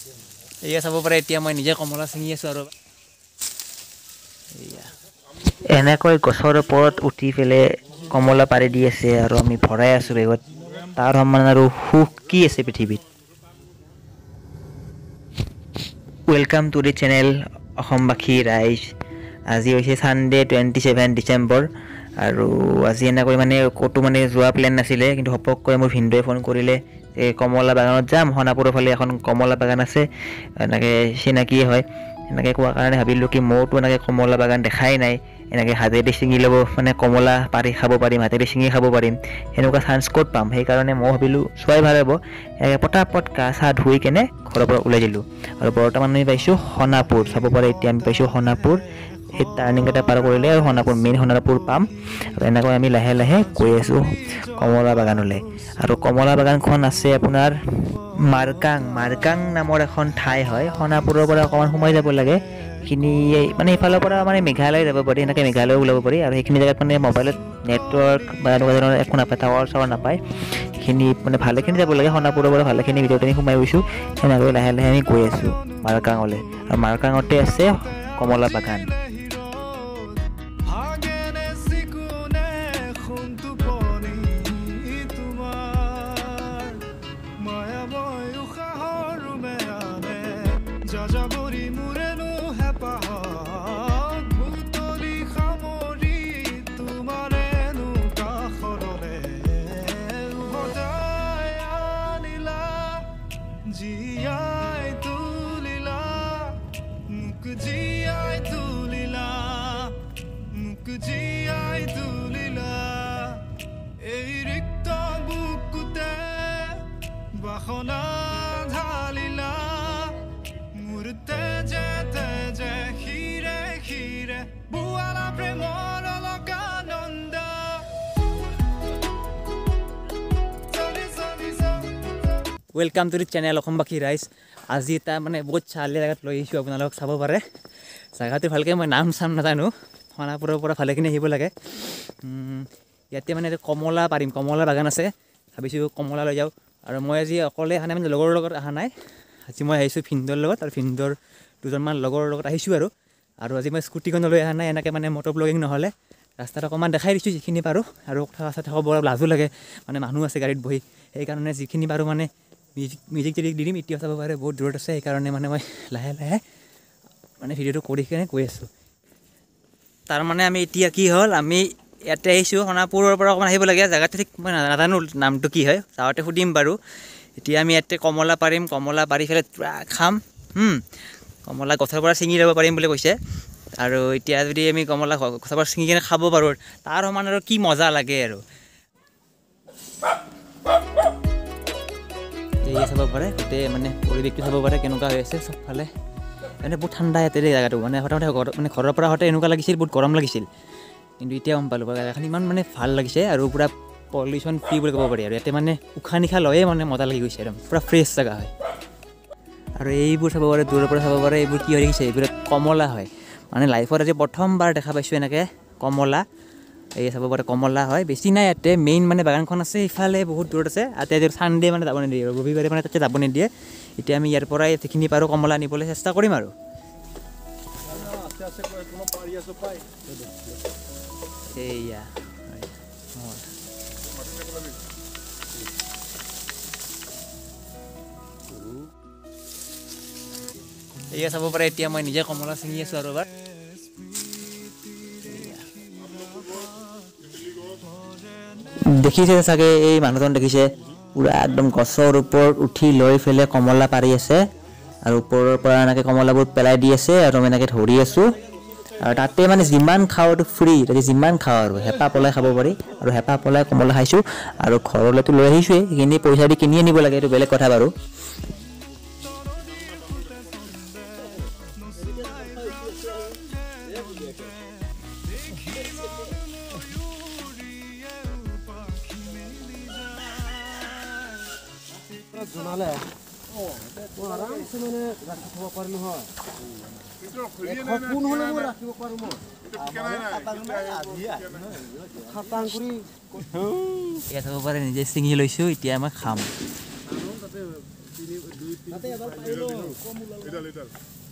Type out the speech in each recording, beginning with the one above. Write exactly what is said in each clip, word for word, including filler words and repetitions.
এয়া চাব পাৰে এতিয়া মই নিজে কমলা ছিঙি আছোঁ আৰু এয়া এনেকৈ গছৰ ওপৰত উঠি পেলাই কমলা পাৰি দি আছে আৰু আমি ভৰাই আছোঁ বেগত তাৰ সমান আৰু সুখ কি আছে পৃথিৱীত। ৱেলকাম টু দি চেনেল অসমবাসী ৰাইজ। আজি হৈছে ছানডে টুৱেণ্টি ছেভেন ডিচেম্বৰ আৰু আজি এনেকৈ মানে ক'তো মানে যোৱা প্লেন নাছিলে কিন্তু ঘপককৈ মোৰ ভিনদেউৱে ফোন কৰিলে এই কমলা বাগানত যাম সোণাপুৰৰ ফালে এখন কমলা বাগান আছে এনেকৈ চিনাকিয়ে হয় এনেকৈ কোৱাৰ কাৰণে ভাবিলোঁ কি মইতো এনেকৈ কমলা বাগান দেখাই নাই এনেকৈ হাতেদি ছিঙি ল'ব মানে কমলা পাৰি খাব পাৰিম হাতেদি ছিঙি খাব পাৰিম সেনেকুৱা চান্স ক'ত পাম সেইকাৰণে মই ভাবিলোঁ চোৱাই ভাল হ'ব পটাপট গা চা ধুই কেনে ঘৰৰ পৰা ওলাই দিলোঁ আৰু বৰ্তমান আমি পাইছোঁ সোণাপুৰ চাব পাৰে এতিয়া আমি পাইছোঁ সোণাপুৰ এই টাৰ্ণিংকেইটা পাৰ কৰিলে আৰু সোণাপুৰ মেইন সোণাপুৰ পাম আৰু এনেকৈ আমি লাহে লাহে গৈ আছোঁ কমলা বাগানলৈ আৰু কমলা বাগানখন আছে আপোনাৰ মাৰকাং মাৰকাং নামৰ এখন ঠাই হয় সোণাপুৰৰ পৰা অকণমান সোমাই যাব লাগে সেইখিনি মানে এইফালৰ পৰা মানে মেঘালয় যাব পাৰি এনেকৈ মেঘালয় ওলাব পাৰি আৰু সেইখিনি জেগাত মানে মোবাইলত নেটৱৰ্ক বা এনেকুৱা ধৰণৰ একো নাপায় টাৱাৰ চাৱাৰ নাপায় সেইখিনি মানে ভালেখিনি যাব লাগে সোণাপুৰৰ পৰা ভালেখিনি ভিতৰত আমি সোমাই গৈছোঁ সেনেকৈ লাহে লাহে আমি গৈ আছোঁ মাৰকাঙলৈ আৰু মাৰকাঙতে আছে কমলা বাগান। ৱেলকাম টু দি চেনেল অসমবাসী ৰাইজ। আজি এটা মানে বহুত চালি জেগাত লৈ আহিছোঁ আপোনালোকক চাব পাৰে জেগাটো ভালকৈ মই নাম চাম নাজানো সোণাপুৰৰ পৰা ভালেখিনি আহিব লাগে ইয়াতে মানে কমলা পাৰিম কমলা বাগান আছে ভাবিছোঁ কমলা লৈ যাওঁ আৰু মই আজি অকলে অহা নাই মানে লগৰৰ লগত অহা নাই আজি মই আহিছোঁ ভিনদেউৰ লগত আৰু ভিনদেউৰ দুজনমান লগৰৰ লগত আহিছোঁ আৰু আৰু আজি মই স্কুটিখন লৈ অহা নাই এনেকৈ মানে মটৰ ব্লগিং নহ'লে ৰাস্তাত অকণমান দেখাই দিছোঁ যিখিনি পাৰোঁ আৰু কথা কথা ক'ব লাজো লাগে মানে মানুহ আছে গাড়ীত বহি সেইকাৰণে যিখিনি পাৰোঁ মানে মিউজিক মিউজিক যদি দি দিম এতিয়া চাব পাৰে বহুত দূৰত আছে সেইকাৰণে মানে মই লাহে লাহে মানে ভিডিঅ'টো কৰি কিনে গৈ আছোঁ। তাৰমানে আমি এতিয়া কি হ'ল আমি ইয়াতে আহিছোঁ সোণাপুৰৰ পৰা অকণমান আহিব লাগে জেগাটো ঠিক মই নাজানো নামটো কি হয় যাওঁতে সুধিম বাৰু। এতিয়া আমি ইয়াতে কমলা পাৰিম কমলা পাৰি পেলাই পূৰা খাম কমলা গছৰ পৰা ছিঙি ল'ব পাৰিম বুলি কৈছে আৰু এতিয়া যদি আমি কমলা গছৰ পৰা ছিঙি কিনে খাব পাৰোঁ তাৰ সমান আৰু কি মজা লাগে আৰু এই চাব পাৰে গোটেই মানে পৰিৱেশটো চাব পাৰে কেনেকুৱা হৈ আছে চবফালে মানে বহুত ঠাণ্ডা ইয়াতে জেগাটো মানে হঠাতে মানে ঘৰৰ পৰা হঠাতে এনেকুৱা লাগিছিল বহুত গৰম লাগিছিল কিন্তু এতিয়া গম পালোঁ জেগাখন ইমান মানে ভাল লাগিছে আৰু পূৰা পলিউশ্যন ফ্ৰী বুলি ক'ব পাৰি আৰু ইয়াতে মানে উশাহ নিশাহ লৈয়ে মানে মজা লাগি গৈছে একদম পূৰা ফ্ৰেছ জেগা হয় আৰু এইবোৰ চাব পাৰে দূৰৰ পৰা চাব পাৰে এইবোৰ কি হৈ গৈছে এইবোৰ কমলা হয় মানে লাইফত আজি প্ৰথমবাৰ দেখা পাইছোঁ এনেকৈ কমলা এই চাব পাৰে কমলা হয় বেছি নাই ইয়াতে মেইন মানে বাগানখন আছে ইফালে বহুত দূৰত আছে ইয়াতে ছানডে মানে যাব নিদিয়ে ৰবিবাৰে মানে তাতে যাব নিদিয়ে এতিয়া আমি ইয়াৰ পৰাই যিখিনি পাৰোঁ কমলা নিবলৈ চেষ্টা কৰিম আৰু এইয়া এয়া চাব পাৰে এতিয়া মই নিজে কমলা ছিঙি আছোঁ আৰু এবাৰ দেখিছে চাগে এই মানুহজন দেখিছে পুৰা একদম গছৰ ওপৰত উঠি লৈ পেলাই কমলা পাৰি আছে আৰু ওপৰৰ পৰা এনেকৈ কমলাবোৰ পেলাই দি আছে আৰু আমি এনেকৈ ধৰি আছোঁ আৰু তাতে মানে যিমান খাওঁ এইটো ফ্ৰী তাতে যিমান খাওঁ আৰু হেঁপাহ পলাই খাব পাৰি আৰু হেঁপাহ পলাই কমলা খাইছোঁ আৰু ঘৰলৈতো লৈ আহিছোঁৱেই সেইখিনি পইচা দি কিনি আনিব লাগে এইটো বেলেগ কথা বাৰু জনালে অ আৰাম সে মানে ৰাখি থব পাৰি নহয় কোন হলে মই ৰাখিব পাৰো মই খাটাং কৰি এতিয়া চাব পাৰে নিজে ছিঙি লৈছোঁ এতিয়া মই খাম তাতে এডাল পাইলো কম ওলাল এডাল এডাল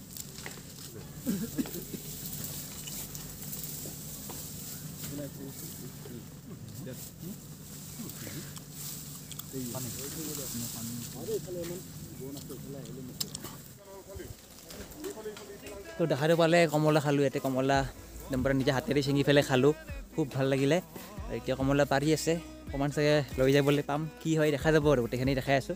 তো দেখাটো পালে কমলা খালোঁ ইয়াতে কমলা একদম পৰা নিজে হাতেৰে ছিঙি পেলাই খালোঁ খুব ভাল লাগিলে আৰু এতিয়া কমলা পাৰি আছে অকণমান চাগে লৈ যাবলৈ পাম কি হয় দেখা যাব আৰু গোটেইখিনি দেখাই আছোঁ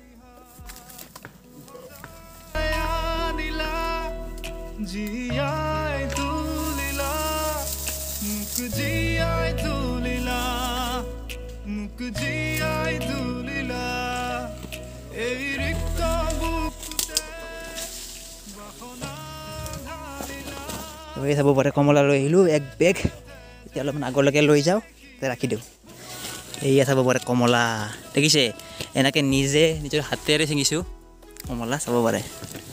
এই চাব পাৰে কমলা লৈ আহিলোঁ এক বেগ এতিয়া অলপমান আগলৈকে লৈ যাওঁ ৰাখি দিওঁ এয়া চাব পাৰে কমলা দেখিছে এনেকৈ নিজে নিজৰ হাতেৰে ছিঙিছোঁ কমলা চাব পাৰে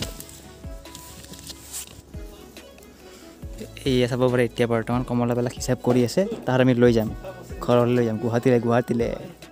এয়া চাব পাৰে এতিয়া বৰ্তমান কমলাবিলাক হিচাপ কৰি আছে তাত আমি লৈ যাম ঘৰলৈ লৈ যাম গুৱাহাটীলৈ গুৱাহাটীলৈ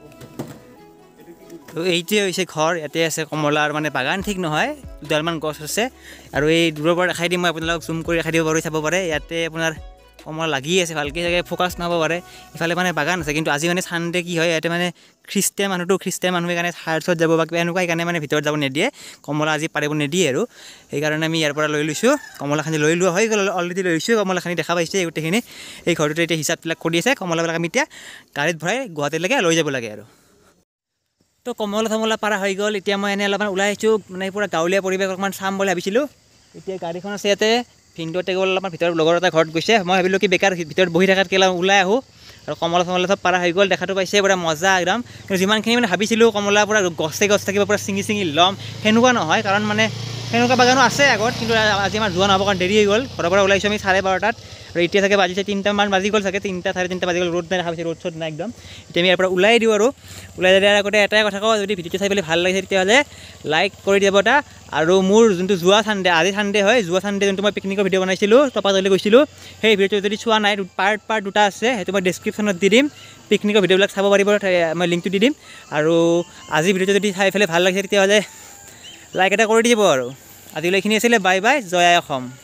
তো এইটোৱে হৈছে ঘৰ ইয়াতে আছে কমলাৰ মানে বাগান ঠিক নহয় দুডালমান গছ আছে আৰু এই দূৰৰ পৰা দেখাই দিম মই আপোনালোকক জুম কৰি দেখাই দিব পাৰোঁ চাব পাৰে ইয়াতে আপোনাৰ কমলা লাগি আছে ভালকৈ চাগে ফ'কাছ নহ'ব পাৰে ইফালে মানে বাগান আছে কিন্তু আজি মানে চানডে কি হয় ইয়াতে মানে খ্ৰীষ্টিয়ান মানুহটো খ্ৰীষ্টিয়ান মানুহে কাৰণে চাৰ্চত যাব বা কিবা এনেকুৱা সেইকাৰণে মানে ভিতৰত যাব নিদিয়ে কমলা আজি পাৰিব নিদিয়ে আৰু সেইকাৰণে আমি ইয়াৰ পৰা লৈ লৈছোঁ কমলাখিনি লৈ লোৱা হৈ গ'ল অলৰেডি লৈ লৈছোঁ কমলাখিনি দেখা পাইছে গোটেইখিনি এই ঘৰটোতে এতিয়া হিচাপবিলাক কৰি আছে কমলাবিলাক আমি এতিয়া গাড়ীত ভৰাই গুৱাহাটীলৈকে লৈ যাব লাগে আৰু তো কমলা চমলা পাৰা হৈ গ'ল এতিয়া মই এনেই অলপমান ওলাই আহিছোঁ মানে পূৰা গাঁৱলীয়া পৰিৱেশ অকণমান চাম বুলি ভাবিছিলোঁ এতিয়া গাড়ীখন আছে ইয়াতে ভিনদেউতে গ'ল অলপমান ভিতৰত লগৰ এটা ঘৰত গৈছে মই ভাবিলোঁ কি বেকাৰ ভিতৰত বহি থকাত কেলা ওলাই আহোঁ আৰু কমলা চমলা চব পাৰা হৈ গ'ল দেখাটো পাইছে পূৰা মজা একদম কিন্তু যিমানখিনি মানে ভাবিছিলোঁ কমলা পূৰা গছে গছ থাকিব পূৰা ছিঙি ছিঙি ল'ম সেনেকুৱা নহয় কাৰণ মানে সেনেকুৱা বাগানো আছে আগত কিন্তু আজি আমাৰ যোৱা নহ'ব কাৰণ দেৰি হৈ গ'ল ঘৰৰ পৰা ওলাইছোঁ আমি চাৰে বাৰটাত আৰু এতিয়া চাগে বাজিছে তিনিটামান বাজি গ'ল চাগে তিনিটা চাৰে তিনিটা বাজি গ'ল ৰ'দ নাই দেখা পাইছে ৰ'দ চ'দ নাই একদম এতিয়া আমি ইয়াৰ পৰা ওলাই দিওঁ আৰু ওলাই দিয়াৰ আগতে এটাই কথা কওঁ যদি ভিডিঅ'টো চাই পেলাই ভাল লাগিছে তেতিয়াহ'লে লাইক কৰি দিব এটা আৰু মোৰ যোনটো যোৱা চানডে আজি চানডে হয় যোৱা চানডে যোনটো মই পিকনিকৰ ভিডিঅ' বনাইছিলোঁ তপাতলি গৈছিলোঁ সেই ভিডিঅ'টো যদি চোৱা নাই পাৰ্ট পাৰ্ট দুটা আছে সেইটো মই ডেছক্ৰিপশ্যনত দি দিম পিকনিকৰ ভিডিঅ'বিলাক চাব পাৰিব মই লিংকটো দি দিম আৰু আজি ভিডিঅ'টো যদি চাই পেলাই ভাল লাগিছে তেতিয়াহ'লে লাইক এটা কৰি দিব আৰু আজিলৈ এইখিনি আছিলে বাই বাই জয় আই অসম